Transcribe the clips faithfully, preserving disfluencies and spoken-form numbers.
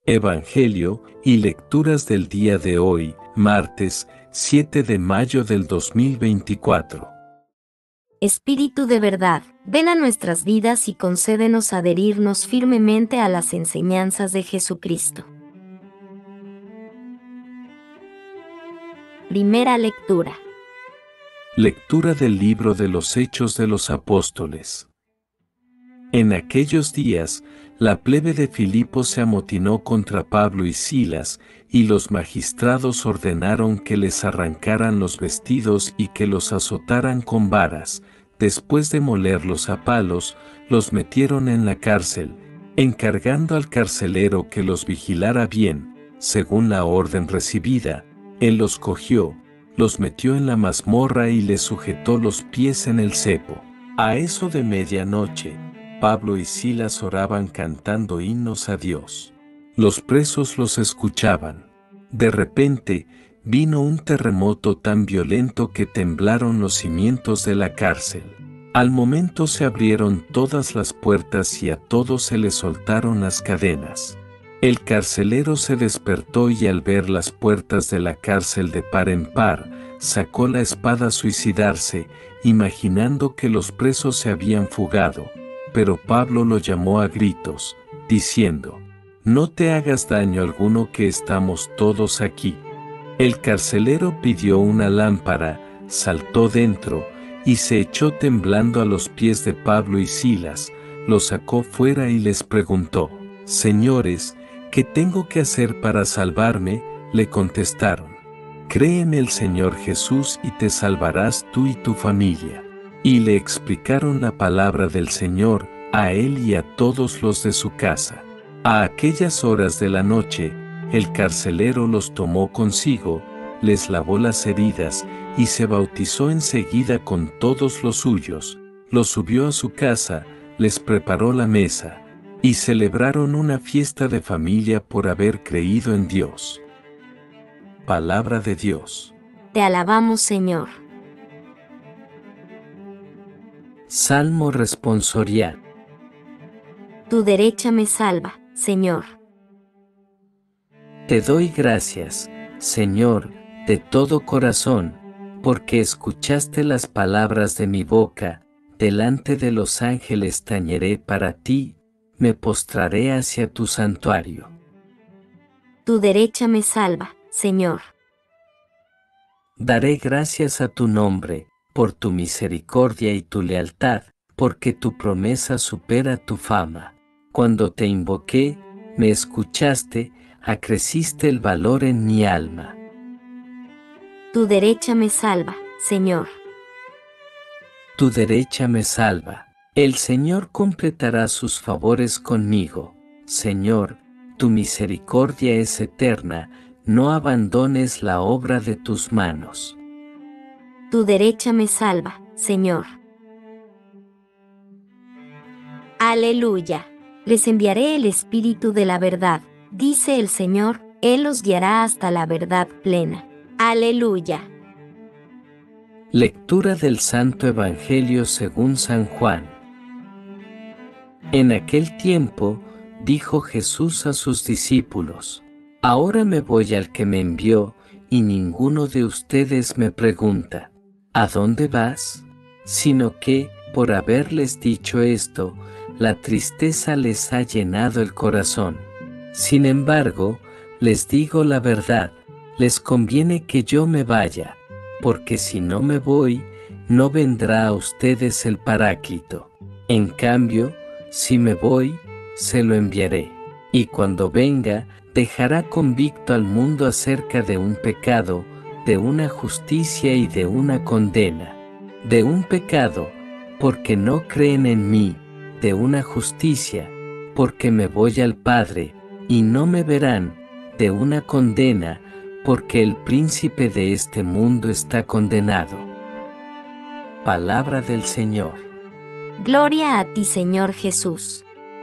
Evangelio y lecturas del día de hoy, martes siete de mayo del dos mil veinticuatro. Espíritu de verdad, ven a nuestras vidas y concédenos adherirnos firmemente a las enseñanzas de Jesucristo. Primera lectura. Lectura del libro de los Hechos de los Apóstoles. En aquellos días, la plebe de Filipos se amotinó contra Pablo y Silas, y los magistrados ordenaron que les arrancaran los vestidos y que los azotaran con varas. Después de molerlos a palos, los metieron en la cárcel, encargando al carcelero que los vigilara bien, según la orden recibida. Él los cogió, los metió en la mazmorra y les sujetó los pies en el cepo. A eso de medianoche, Pablo y Silas oraban cantando himnos a Dios. Los presos los escuchaban. De repente, vino un terremoto tan violento que temblaron los cimientos de la cárcel. Al momento se abrieron todas las puertas y a todos se les soltaron las cadenas. El carcelero se despertó y al ver las puertas de la cárcel de par en par, sacó la espada a suicidarse, imaginando que los presos se habían fugado. Pero Pablo lo llamó a gritos, diciendo: «No te hagas daño alguno, que estamos todos aquí». El carcelero pidió una lámpara, saltó dentro, y se echó temblando a los pies de Pablo y Silas, los sacó fuera y les preguntó: «Señores, ¿qué tengo que hacer para salvarme?». Le contestaron: «Cree en el Señor Jesús y te salvarás tú y tu familia». Y le explicaron la palabra del Señor a él y a todos los de su casa. A aquellas horas de la noche, el carcelero los tomó consigo, les lavó las heridas y se bautizó enseguida con todos los suyos, los subió a su casa, les preparó la mesa, y celebraron una fiesta de familia por haber creído en Dios. Palabra de Dios. Te alabamos, Señor. Salmo responsorial. Tu derecha me salva, Señor. Te doy gracias, Señor, de todo corazón, porque escuchaste las palabras de mi boca. Delante de los ángeles tañeré para ti, me postraré hacia tu santuario. Tu derecha me salva, Señor. Daré gracias a tu nombre, por tu misericordia y tu lealtad, porque tu promesa supera tu fama. Cuando te invoqué, me escuchaste, acreciste el valor en mi alma. Tu derecha me salva, Señor. Tu derecha me salva. El Señor completará sus favores conmigo. Señor, tu misericordia es eterna, no abandones la obra de tus manos. Tu derecha me salva, Señor. Aleluya. Les enviaré el Espíritu de la verdad, dice el Señor, Él los guiará hasta la verdad plena. Aleluya. Lectura del Santo Evangelio según San Juan. En aquel tiempo, dijo Jesús a sus discípulos: «Ahora me voy al que me envió, y ninguno de ustedes me pregunta: ¿a dónde vas?». Sino que, por haberles dicho esto, la tristeza les ha llenado el corazón. Sin embargo, les digo la verdad, les conviene que yo me vaya, porque si no me voy, no vendrá a ustedes el Paráclito. En cambio, si me voy, se lo enviaré. Y cuando venga, dejará convicto al mundo acerca de un pecado, de una justicia y de una condena. De un pecado, porque no creen en mí; de una justicia, porque me voy al Padre, y no me verán; de una condena, porque el príncipe de este mundo está condenado. Palabra del Señor. Gloria a ti, Señor Jesús.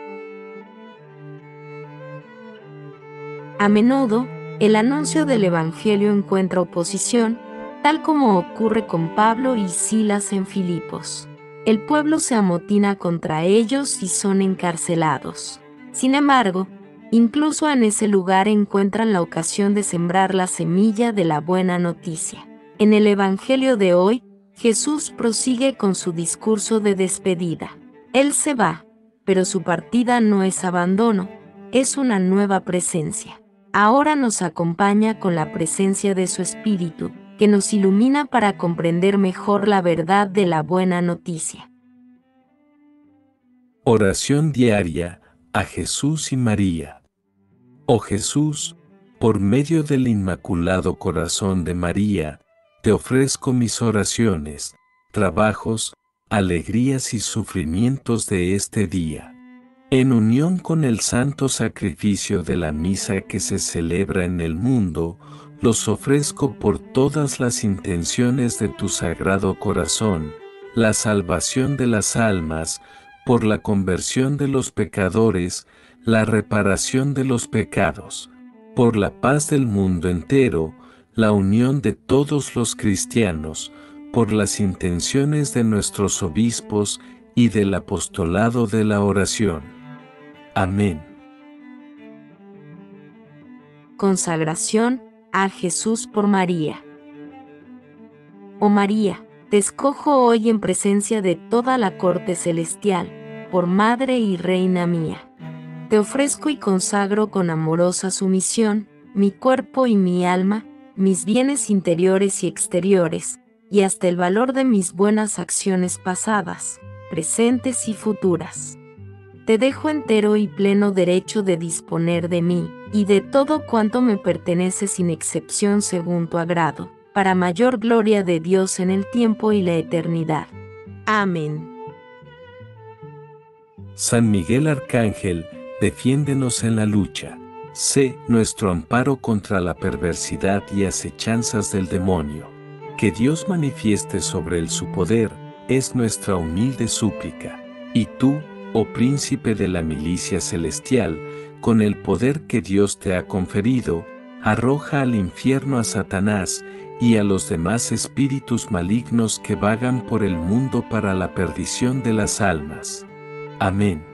A menudo, el anuncio del Evangelio encuentra oposición, tal como ocurre con Pablo y Silas en Filipos. El pueblo se amotina contra ellos y son encarcelados. Sin embargo, Incluso en ese lugar encuentran la ocasión de sembrar la semilla de la buena noticia. En el Evangelio de hoy, Jesús prosigue con su discurso de despedida. Él se va, pero su partida no es abandono, es una nueva presencia. Ahora nos acompaña con la presencia de su Espíritu, que nos ilumina para comprender mejor la verdad de la buena noticia. Oración diaria a Jesús y María. Oh Jesús, por medio del Inmaculado Corazón de María, te ofrezco mis oraciones, trabajos, alegrías y sufrimientos de este día. En unión con el santo sacrificio de la misa que se celebra en el mundo, los ofrezco por todas las intenciones de tu Sagrado Corazón, la salvación de las almas, por la conversión de los pecadores, la reparación de los pecados, por la paz del mundo entero, la unión de todos los cristianos, por las intenciones de nuestros obispos y del apostolado de la oración. Amén. Consagración a Jesús por María. Oh María, te escojo hoy en presencia de toda la corte celestial, por Madre y Reina mía. Te ofrezco y consagro con amorosa sumisión, mi cuerpo y mi alma, mis bienes interiores y exteriores, y hasta el valor de mis buenas acciones pasadas, presentes y futuras. Te dejo entero y pleno derecho de disponer de mí, y de todo cuanto me pertenece sin excepción según tu agrado, para mayor gloria de Dios en el tiempo y la eternidad. Amén. San Miguel Arcángel, defiéndenos en la lucha. Sé nuestro amparo contra la perversidad y acechanzas del demonio. Que Dios manifieste sobre él su poder, es nuestra humilde súplica. Y tú, oh príncipe de la milicia celestial, con el poder que Dios te ha conferido, arroja al infierno a Satanás y a los demás espíritus malignos que vagan por el mundo para la perdición de las almas. Amén.